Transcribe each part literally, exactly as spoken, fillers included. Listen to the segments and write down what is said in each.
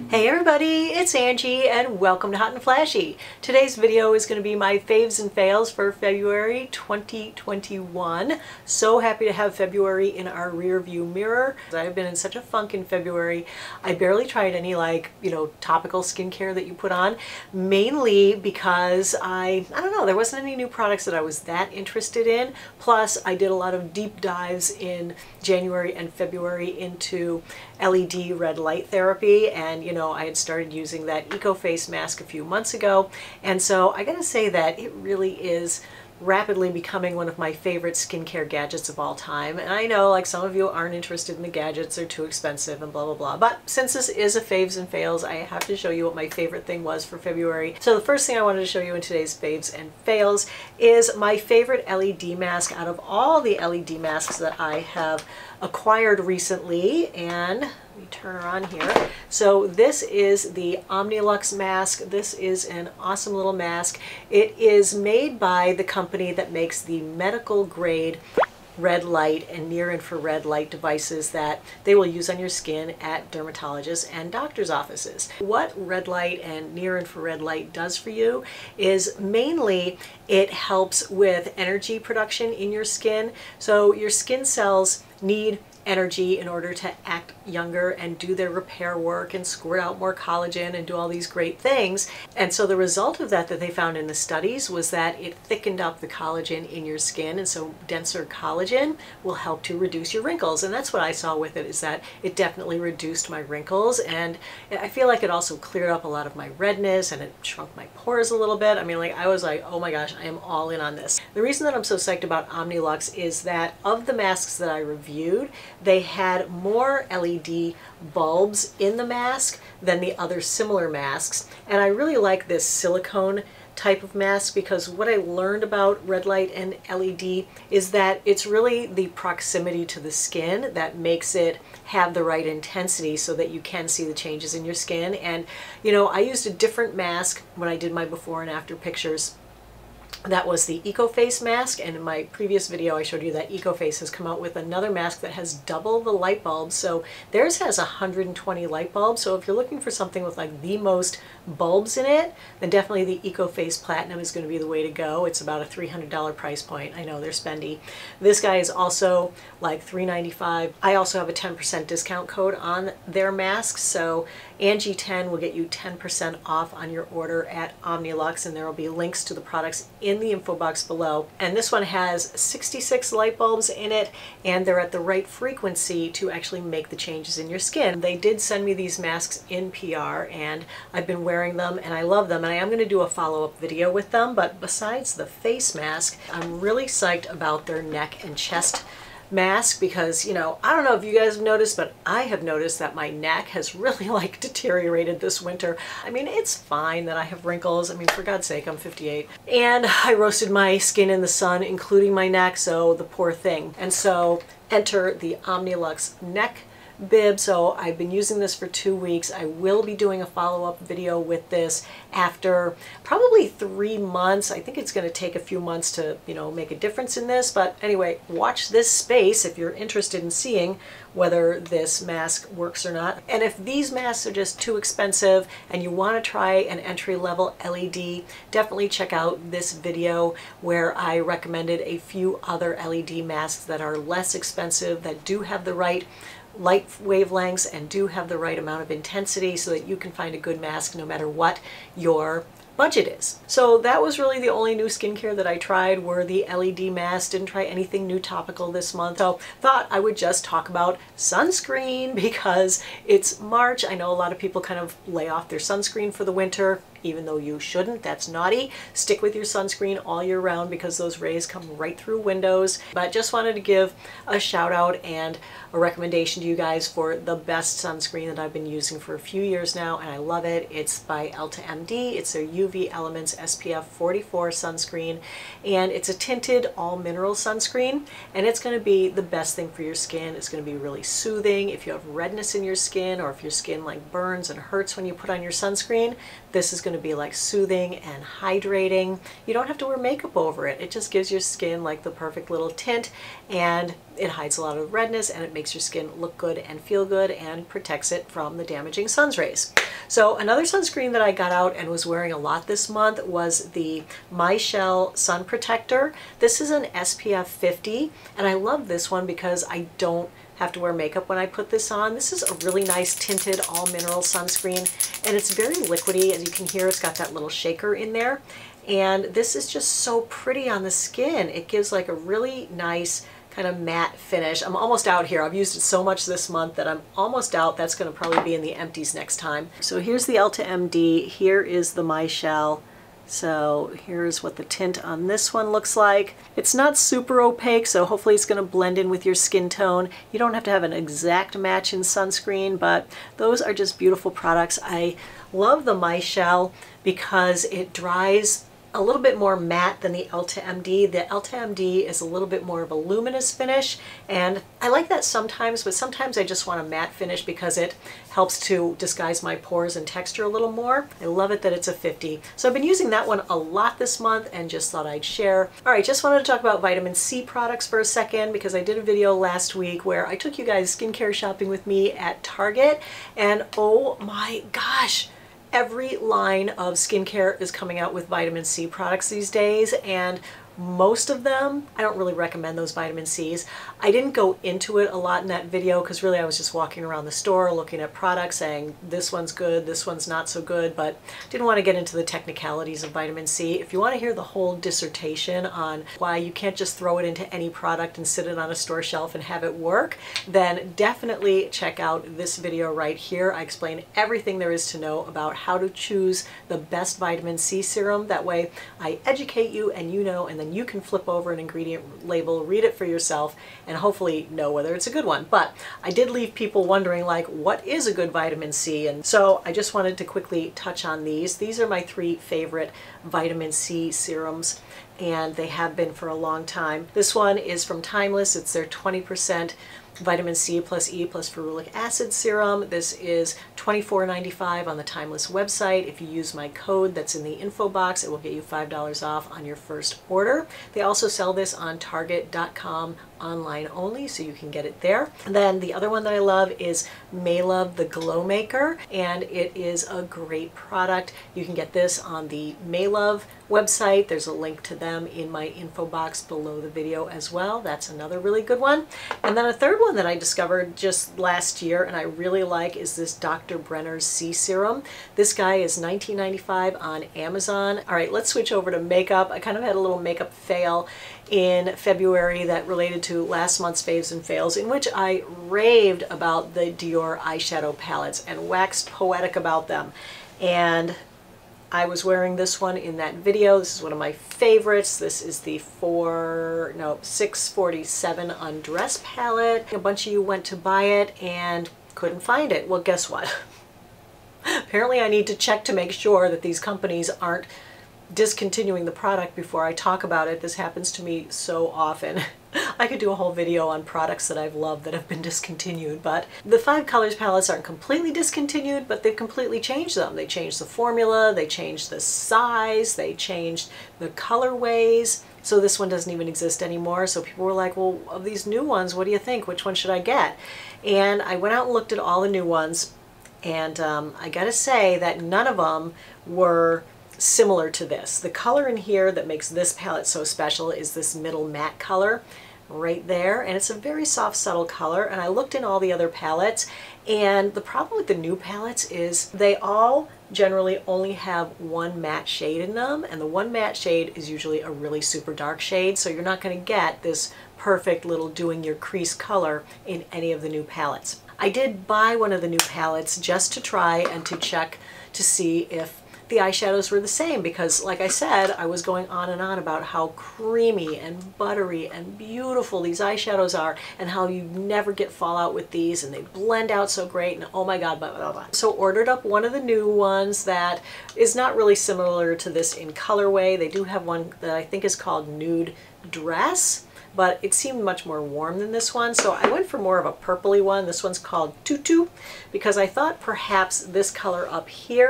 Hey everybody, it's Angie and welcome to Hot and Flashy. Today's video is going to be my faves and fails for February twenty twenty-one. So happy to have February in our rear view mirror. I've been in such a funk in February. I barely tried any like, you know, topical skincare that you put on, mainly because I, I don't know, there wasn't any new products that I was that interested in. Plus I did a lot of deep dives in January and February into L E D red light therapy, and you know I had started using that Eco Face mask a few months ago, and so I gotta say that it really is rapidly becoming one of my favorite skincare gadgets of all time. And I know like some of you aren't interested in the gadgets, they're too expensive and blah blah blah, but since this is a faves and fails, I have to show you what my favorite thing was for February. So the first thing I wanted to show you in today's faves and fails is my favorite L E D mask out of all the L E D masks that I have acquired recently. And let me turn her on here. So this is the Omnilux mask. This is an awesome little mask. It is made by the company that makes the medical grade red light and near infrared light devices that they will use on your skin at dermatologists and doctors' offices. What red light and near infrared light does for you is mainly it helps with energy production in your skin. So your skin cells need energy in order to act younger and do their repair work and squirt out more collagen and do all these great things. And so the result of that that they found in the studies was that it thickened up the collagen in your skin, and so denser collagen will help to reduce your wrinkles. And that's what I saw with it, is that it definitely reduced my wrinkles, and I feel like it also cleared up a lot of my redness and it shrunk my pores a little bit. I mean, like I was like, oh my gosh, I am all in on this. The reason that I'm so psyched about Omnilux is that of the masks that I reviewed, they had more L E D bulbs in the mask than the other similar masks. And I really like this silicone type of mask because what I learned about red light and L E D is that it's really the proximity to the skin that makes it have the right intensity so that you can see the changes in your skin. And you know, I used a different mask when I did my before and after pictures. That was the Eco Face mask, and in my previous video I showed you that Eco Face has come out with another mask that has double the light bulbs. So theirs has one hundred twenty light bulbs, so if you're looking for something with like the most bulbs in it, then definitely the Eco Face Platinum is going to be the way to go. It's about a three hundred dollar price point. I know they're spendy. This guy is also like three ninety-five. I also have a ten percent discount code on their masks, so Angie ten will get you ten percent off on your order at Omnilux, and there will be links to the products in the info box below. And this one has sixty-six light bulbs in it, and they're at the right frequency to actually make the changes in your skin. They did send me these masks in P R, and I've been wearing them and I love them, and I am going to do a follow-up video with them. But besides the face mask, I'm really psyched about their neck and chest mask because, you know, I don't know if you guys have noticed, but I have noticed that my neck has really like deteriorated this winter. I mean, it's fine that I have wrinkles. I mean, for God's sake, I'm fifty-eight. And I roasted my skin in the sun, including my neck, so the poor thing. And so enter the Omnilux neck bib. So I've been using this for two weeks. I will be doing a follow-up video with this after probably three months. I think it's going to take a few months to, you know, make a difference in this. But anyway, watch this space if you're interested in seeing whether this mask works or not. And if these masks are just too expensive and you want to try an entry-level L E D, definitely check out this video where I recommended a few other L E D masks that are less expensive, that do have the right light wavelengths and do have the right amount of intensity so that you can find a good mask no matter what your budget is. So that was really the only new skincare that I tried, were the L E D masks. Didn't try anything new topical this month. So thought I would just talk about sunscreen because it's March. I know a lot of people kind of lay off their sunscreen for the winter, even though you shouldn't. That's naughty. Stick with your sunscreen all year round because those rays come right through windows. But just wanted to give a shout out and a recommendation to you guys for the best sunscreen that I've been using for a few years now, and I love it. It's by Elta M D. It's their U V Elements S P F forty-four sunscreen, and it's a tinted all mineral sunscreen, and it's going to be the best thing for your skin. It's going to be really soothing. If you have redness in your skin, or if your skin like burns and hurts when you put on your sunscreen, this is going to to be like soothing and hydrating. You don't have to wear makeup over it. It just gives your skin like the perfect little tint, and it hides a lot of redness, and it makes your skin look good and feel good and protects it from the damaging sun's rays. So another sunscreen that I got out and was wearing a lot this month was the Michelle Sun Protector. This is an S P F fifty, and I love this one because I don't have to wear makeup when I put this on. This is a really nice tinted all mineral sunscreen, and it's very liquidy. As you can hear, it's got that little shaker in there, and this is just so pretty on the skin. It gives like a really nice kind of matte finish. I'm almost out here. I've used it so much this month that I'm almost out. That's going to probably be in the empties next time. So here's the Ulta M D. Here is the Michelle. So here's what the tint on this one looks like. It's not super opaque, so hopefully it's going to blend in with your skin tone. You don't have to have an exact match in sunscreen, but those are just beautiful products. I love the Michelle because it dries a little bit more matte than the Ulta M D. The Ulta M D is a little bit more of a luminous finish, and I like that sometimes, but sometimes I just want a matte finish because it helps to disguise my pores and texture a little more. I love it that it's a fifty. So I've been using that one a lot this month and just thought I'd share. All right, just wanted to talk about vitamin C products for a second because I did a video last week where I took you guys skincare shopping with me at Target, and oh my gosh, every line of skincare is coming out with vitamin C products these days, and most of them, I don't really recommend those vitamin C's. I didn't go into it a lot in that video because really I was just walking around the store looking at products saying this one's good, this one's not so good, but didn't want to get into the technicalities of vitamin C. If you want to hear the whole dissertation on why you can't just throw it into any product and sit it on a store shelf and have it work, then definitely check out this video right here. I explain everything there is to know about how to choose the best vitamin C serum. That way I educate you and you know, and then you can flip over an ingredient label, read it for yourself, and hopefully know whether it's a good one. But I did leave people wondering, like, what is a good vitamin C? And so I just wanted to quickly touch on these. These are my three favorite vitamin C serums, and they have been for a long time. This one is from Timeless. It's their twenty percent vitamin C plus E plus ferulic acid serum. This is twenty-four ninety-five on the Timeless website. If you use my code that's in the info box, it will get you five dollars off on your first order. They also sell this on target dot com online only, so you can get it there. And then the other one that I love is Maelove the Glow Maker, and it is a great product. You can get this on the Maelove website. There's a link to them in my info box below the video as well. That's another really good one. And then a third one that I discovered just last year and I really like is this Doctor Brenner's C Serum. This guy is nineteen ninety-five on Amazon. All right, let's switch over to makeup. I kind of had a little makeup fail in February that related to last month's faves and fails, in which I raved about the Dior eyeshadow palettes and waxed poetic about them. And I was wearing this one in that video. This is one of my favorites. This is the four, no, six forty-seven Undress palette. A bunch of you went to buy it and couldn't find it. Well, guess what? Apparently I need to check to make sure that these companies aren't discontinuing the product before I talk about it. This happens to me so often. I could do a whole video on products that I've loved that have been discontinued, but the Five Colors palettes aren't completely discontinued, but they've completely changed them. They changed the formula, they changed the size, they changed the colorways. So this one doesn't even exist anymore. So people were like, well, of these new ones, what do you think? Which one should I get? And I went out and looked at all the new ones, and um, I gotta say that none of them were similar to this. The color in here that makes this palette so special is this middle matte color right there, and it's a very soft, subtle color. And I looked in all the other palettes, and the problem with the new palettes is they all generally only have one matte shade in them, and the one matte shade is usually a really super dark shade, so you're not going to get this perfect little doing your crease color in any of the new palettes. I did buy one of the new palettes just to try and to check to see if the eyeshadows were the same, because like I said, I was going on and on about how creamy and buttery and beautiful these eyeshadows are, and how you never get fallout with these, and they blend out so great, and oh my god, blah, blah, blah. So ordered up one of the new ones that is not really similar to this in colorway. They do have one that I think is called Nude Dress, but it seemed much more warm than this one, so I went for more of a purpley one. This one's called Tutu, because I thought perhaps this color up here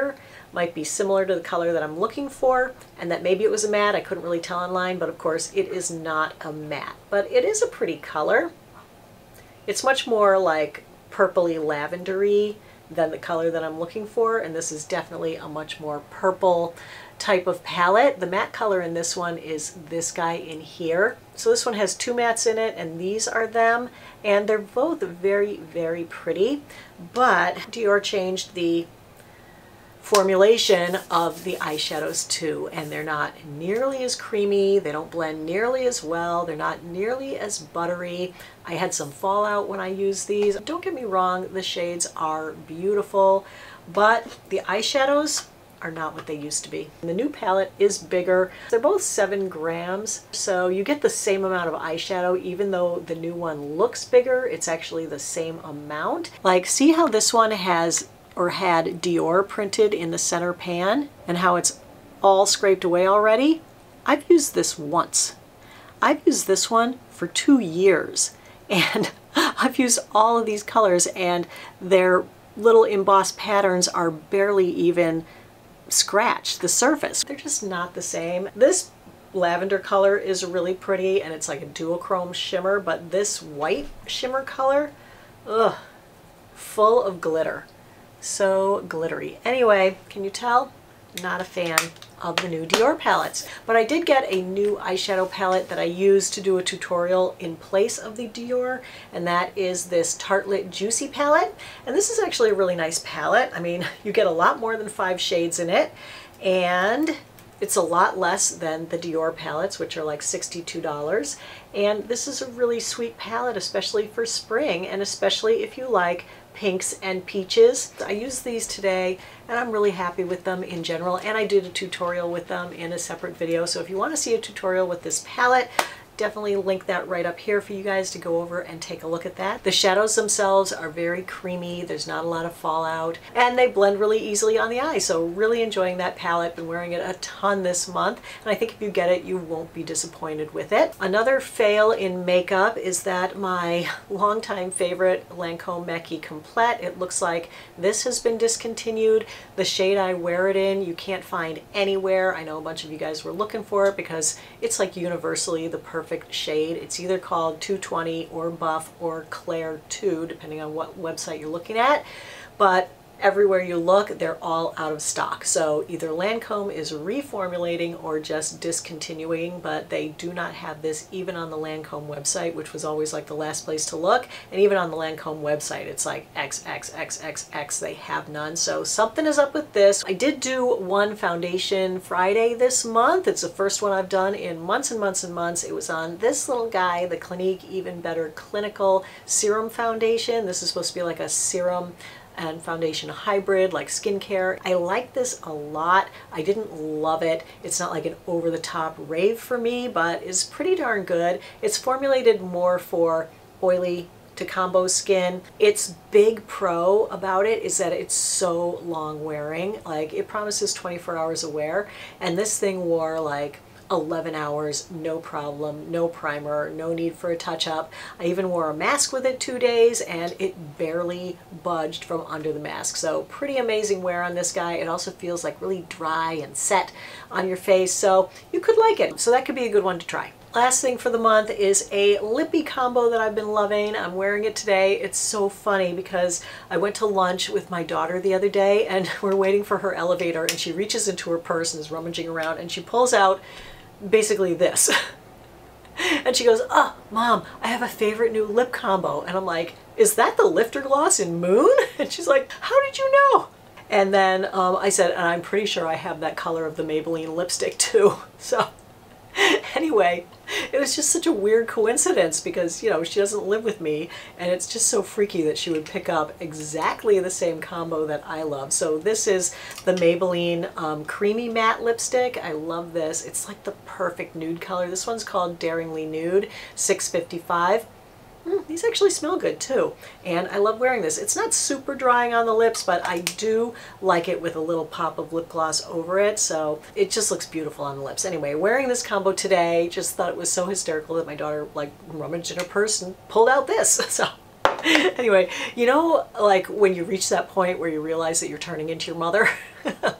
might be similar to the color that I'm looking for, and that maybe it was a matte. I couldn't really tell online, but of course it is not a matte. But it is a pretty color. It's much more like purpley lavendery than the color that I'm looking for, and this is definitely a much more purple type of palette. The matte color in this one is this guy in here. So this one has two mattes in it, and these are them, and they're both very, very pretty, but Dior changed the formulation of the eyeshadows too, and they're not nearly as creamy, they don't blend nearly as well, they're not nearly as buttery. I had some fallout when I used these. Don't get me wrong, the shades are beautiful, but the eyeshadows are not what they used to be. The new palette is bigger. They're both seven grams, so you get the same amount of eyeshadow even though the new one looks bigger. It's actually the same amount. Like, see how this one has or had Dior printed in the center pan and how it's all scraped away already? I've used this once. I've used this one for two years and I've used all of these colors and their little embossed patterns are barely even scratched the surface. They're just not the same. This lavender color is really pretty and it's like a duochrome shimmer, but this white shimmer color, ugh, full of glitter. So glittery. Anyway, can you tell? Not a fan of the new Dior palettes. But I did get a new eyeshadow palette that I used to do a tutorial in place of the Dior, and that is this Tartelette Juicy palette. And this is actually a really nice palette. I mean, you get a lot more than five shades in it, and it's a lot less than the Dior palettes, which are like sixty-two dollars. And this is a really sweet palette, especially for spring, and especially if you like pinks and peaches. I used these today and I'm really happy with them in general, and I did a tutorial with them in a separate video. So if you want to see a tutorial with this palette, definitely link that right up here for you guys to go over and take a look at that. The shadows themselves are very creamy, there's not a lot of fallout, and they blend really easily on the eye. So really enjoying that palette, been wearing it a ton this month, and I think if you get it, you won't be disappointed with it. Another fail in makeup is that my longtime favorite Lancome Mackie Complete, it looks like this has been discontinued. The shade I wear it in, you can't find anywhere. I know a bunch of you guys were looking for it because it's like universally the perfect shade. It's either called two twenty or Buff or Claire two, depending on what website you're looking at, but everywhere you look, they're all out of stock. So either Lancome is reformulating or just discontinuing, but they do not have this even on the Lancome website, which was always like the last place to look. And even on the Lancome website, it's like X X X X X, they have none. So something is up with this. I did do one foundation Friday this month. It's the first one I've done in months and months and months. It was on this little guy, the Clinique Even Better Clinical Serum Foundation. This is supposed to be like a serum and foundation hybrid, like skincare. I like this a lot. I didn't love it. It's not like an over-the-top rave for me, but it's pretty darn good. It's formulated more for oily to combo skin. Its big pro about it is that it's so long wearing. Like, it promises twenty-four hours of wear, and this thing wore like eleven hours, no problem, no primer, no need for a touch-up. I even wore a mask with it two days and it barely budged from under the mask. So pretty amazing wear on this guy. It also feels like really dry and set on your face, so you could like it. So that could be a good one to try. Last thing for the month is a lippy combo that I've been loving. I'm wearing it today. It's so funny because I went to lunch with my daughter the other day and we're waiting for her elevator, and she reaches into her purse and is rummaging around and she pulls out basically this. And she goes, "Oh, Mom, I have a favorite new lip combo." And I'm like, "Is that the Lifter Gloss in Moon?" And she's like, "How did you know?" And then um, I said, "And I'm pretty sure I have that color of the Maybelline lipstick too." So anyway, it was just such a weird coincidence because, you know, she doesn't live with me, and it's just so freaky that she would pick up exactly the same combo that I love. So this is the Maybelline um, Creamy Matte Lipstick. I love this. It's like the perfect nude color. This one's called Daringly Nude, six fifty-five. Mm, these actually smell good too, and I love wearing this. It's not super drying on the lips, but I do like it with a little pop of lip gloss over it, so it just looks beautiful on the lips. Anyway, wearing this combo today, just thought it was so hysterical that my daughter like rummaged in her purse and pulled out this. So anyway, you know, like when you reach that point where you realize that you're turning into your mother?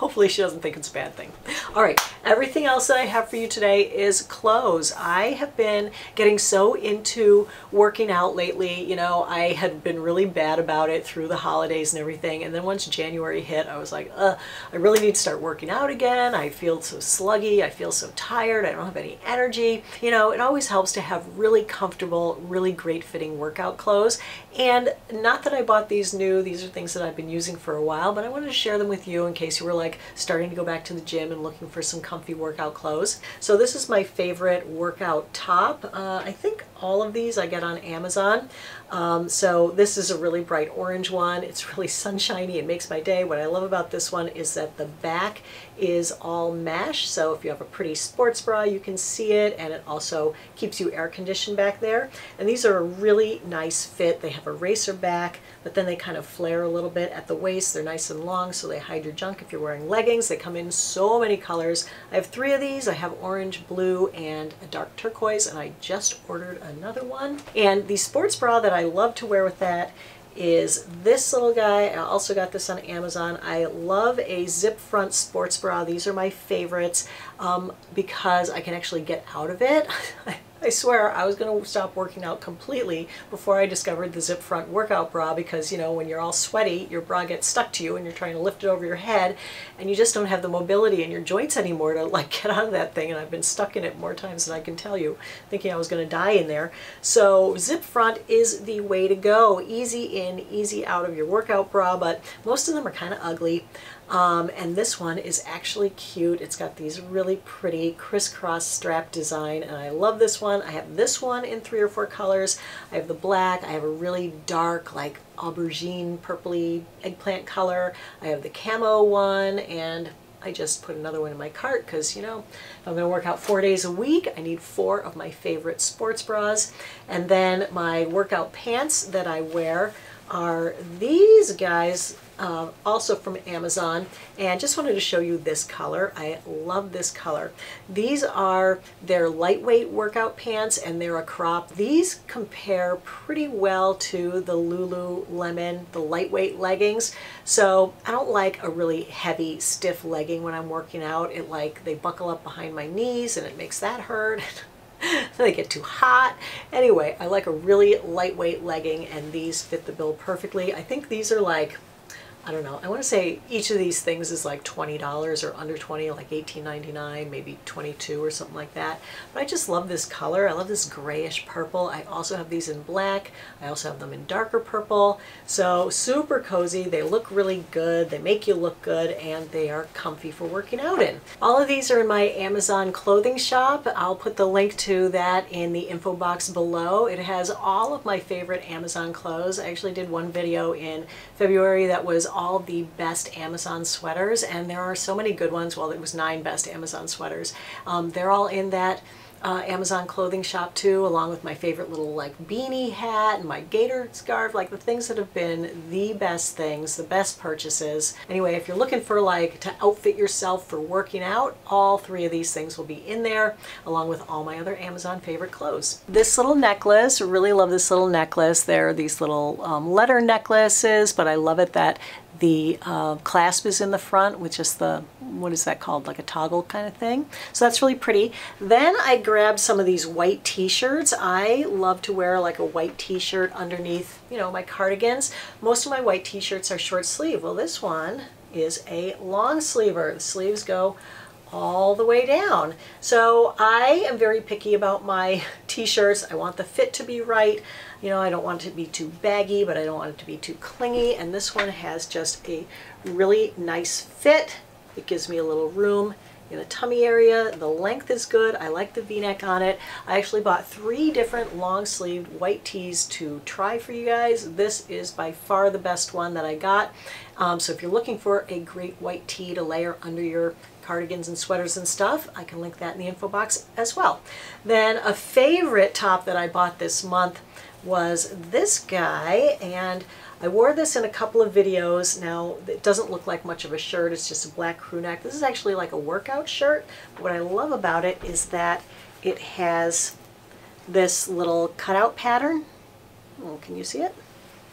hopefully she doesn't think it's a bad thing. All right, everything else that I have for you today is clothes. I have been getting so into working out lately. You know, I had been really bad about it through the holidays and everything, and then once January hit, I was like, uh, I really need to start working out again. I feel so sluggy, I feel so tired, I don't have any energy. You know, it always helps to have really comfortable, really great fitting workout clothes. And not that I bought these new, these are things that I've been using for a while, but I wanted to share them with you in case you were like starting to go back to the gym and looking for some comfy workout clothes. So this is my favorite workout top. Uh, I think all of these I get on Amazon. Um, so this is a really bright orange one. It's really sunshiny. It makes my day. What I love about this one is that the back is all mesh. So if you have a pretty sports bra, you can see it, and it also keeps you air conditioned back there. And these are a really nice fit. They have a racer back, but then they kind of flare a little bit at the waist. They're nice and long, so they hide your junk if you're wearing leggings. They come in so many colors. I have three of these. I have orange, blue, and a dark turquoise, and I just ordered another one. And the sports bra that I love to wear with that is this little guy. I also got this on Amazon. I love a zip front sports bra. These are my favorites um, because I can actually get out of it. I swear I was going to stop working out completely before I discovered the zip front workout bra, because, you know, when you're all sweaty, your bra gets stuck to you and you're trying to lift it over your head and you just don't have the mobility in your joints anymore to like get out of that thing. And I've been stuck in it more times than I can tell you, thinking I was going to die in there. So zip front is the way to go. Easy in, easy out of your workout bra, but most of them are kind of ugly. Um, and this one is actually cute. It's got these really pretty crisscross strap design, and I love this one. I have this one in three or four colors. I have the black. I have a really dark, like aubergine, purpley eggplant color. I have the camo one, and I just put another one in my cart because, you know, if I'm going to work out four days a week, I need four of my favorite sports bras. And then my workout pants that I wear are these guys, uh, also from Amazon, and just wanted to show you this color. I love this color. These are their lightweight workout pants, and they're a crop. These compare pretty well to the Lululemon, the lightweight leggings. So I don't like a really heavy, stiff legging when I'm working out. It like, they buckle up behind my knees and it makes that hurt. They get too hot. Anyway, I like a really lightweight legging, and these fit the bill perfectly. I think these are like, I don't know, I want to say each of these things is like twenty dollars or under twenty, like eighteen ninety-nine, maybe twenty-two or something like that. But I just love this color. I love this grayish purple. I also have these in black. I also have them in darker purple. So super cozy. They look really good. They make you look good, and they are comfy for working out in. All of these are in my Amazon clothing shop. I'll put the link to that in the info box below. It has all of my favorite Amazon clothes. I actually did one video in February that was all the best Amazon sweaters, and there are so many good ones. Well, it was nine best Amazon sweaters. Um, they're all in that uh, Amazon clothing shop too, along with my favorite little like beanie hat and my gator scarf, like the things that have been the best things, the best purchases. Anyway, if you're looking for like to outfit yourself for working out, all three of these things will be in there, along with all my other Amazon favorite clothes. This little necklace, really love this little necklace. There are these little um, letter necklaces, but I love it that the uh, clasp is in the front with just the, what is that called, like a toggle kind of thing. So that's really pretty. Then I grabbed some of these white t-shirts. I love to wear like a white t-shirt underneath, you know, my cardigans. Most of my white t-shirts are short sleeve. Well, this one is a long sleever. The sleeves go all the way down. So I am very picky about my t-shirts. I want the fit to be right. You know, I don't want it to be too baggy, but I don't want it to be too clingy. And this one has just a really nice fit. It gives me a little room in the tummy area. The length is good. I like the V-neck on it. I actually bought three different long-sleeved white tees to try for you guys. This is by far the best one that I got. Um, so if you're looking for a great white tee to layer under your cardigans and sweaters and stuff, I can link that in the info box as well. Then a favorite top that I bought this month was this guy, and I wore this in a couple of videos. Now, it doesn't look like much of a shirt, it's just a black crew neck. This is actually like a workout shirt. But what I love about it is that it has this little cutout pattern. Oh, can you see it?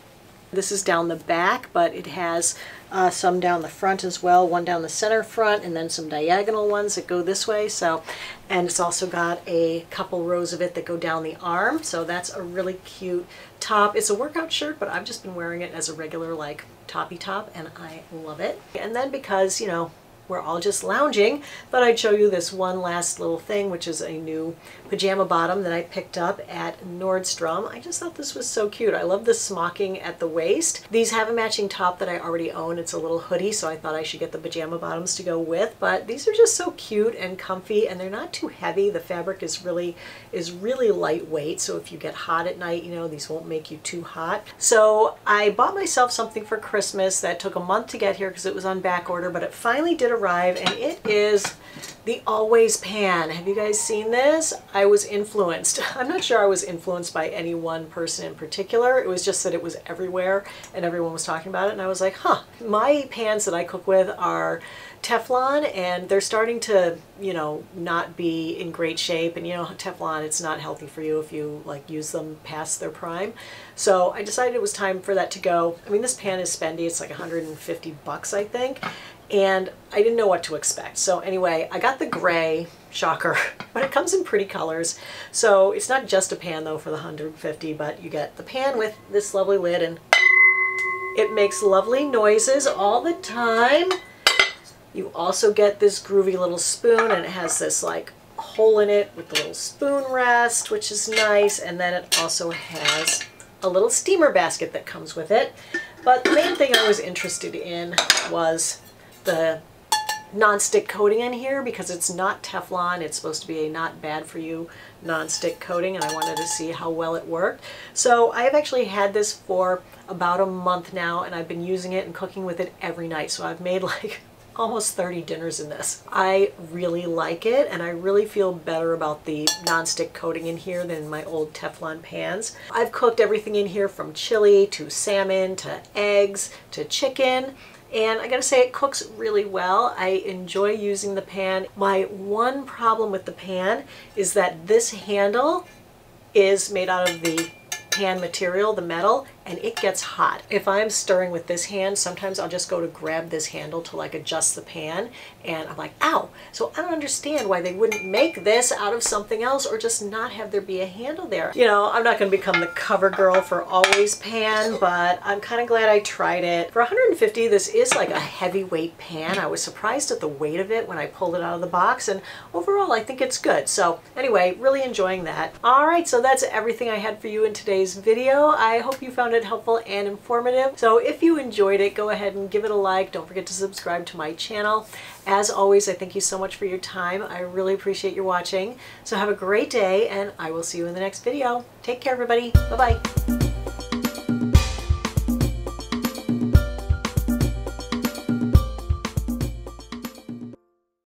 This is down the back, but it has uh, some down the front as well, one down the center front, and then some diagonal ones that go this way. So, and it's also got a couple rows of it that go down the arm. So that's a really cute top. It's a workout shirt, but I've just been wearing it as a regular like toppy top, and I love it. And then because, you know, we're all just lounging, but I'd show you this one last little thing, which is a new pajama bottom that I picked up at Nordstrom. I just thought this was so cute. I love the smocking at the waist. These have a matching top that I already own. It's a little hoodie, so I thought I should get the pajama bottoms to go with, but these are just so cute and comfy, and they're not too heavy. The fabric is really is really lightweight, so if you get hot at night, you know, these won't make you too hot. So I bought myself something for Christmas that took a month to get here because it was on back order, but it finally did arrive, and it is the Always pan. Have you guys seen this? I was influenced. I'm not sure I was influenced by any one person in particular. It was just that it was everywhere and everyone was talking about it, and I was like, huh, my pans that I cook with are Teflon, and they're starting to, you know, not be in great shape, and you know, Teflon, it's not healthy for you if you like use them past their prime. So I decided it was time for that to go. I mean, this pan is spendy. It's like a hundred fifty bucks, I think, and I didn't know what to expect. So anyway, I got the gray, shocker, but it comes in pretty colors. So it's not just a pan though for the one hundred fifty, but you get the pan with this lovely lid, and it makes lovely noises all the time. You also get this groovy little spoon, and it has this like hole in it with the little spoon rest, which is nice. And then it also has a little steamer basket that comes with it. But the main thing I was interested in was the non-stick coating in here, because it's not Teflon. It's supposed to be a not bad for you non-stick coating, and I wanted to see how well it worked. So I have actually had this for about a month now, and I've been using it and cooking with it every night. So I've made like almost thirty dinners in this. I really like it, and I really feel better about the non-stick coating in here than my old Teflon pans. I've cooked everything in here from chili to salmon to eggs to chicken, and I gotta say it cooks really well. I enjoy using the pan. My one problem with the pan is that this handle is made out of the pan material, the metal, and it gets hot. If I'm stirring with this hand, sometimes I'll just go to grab this handle to like adjust the pan, and I'm like, ow. So I don't understand why they wouldn't make this out of something else, or just not have there be a handle there. You know, I'm not going to become the cover girl for Always pan, but I'm kind of glad I tried it. For one hundred fifty, this is like a heavyweight pan. I was surprised at the weight of it when I pulled it out of the box, and overall I think it's good. So anyway, really enjoying that. All right, so that's everything I had for you in today's video. I hope you found it helpful and informative. So if you enjoyed it, go ahead and give it a like. Don't forget to subscribe to my channel. As always, I thank you so much for your time. I really appreciate you watching. So have a great day, and I will see you in the next video. Take care, everybody. Bye-bye.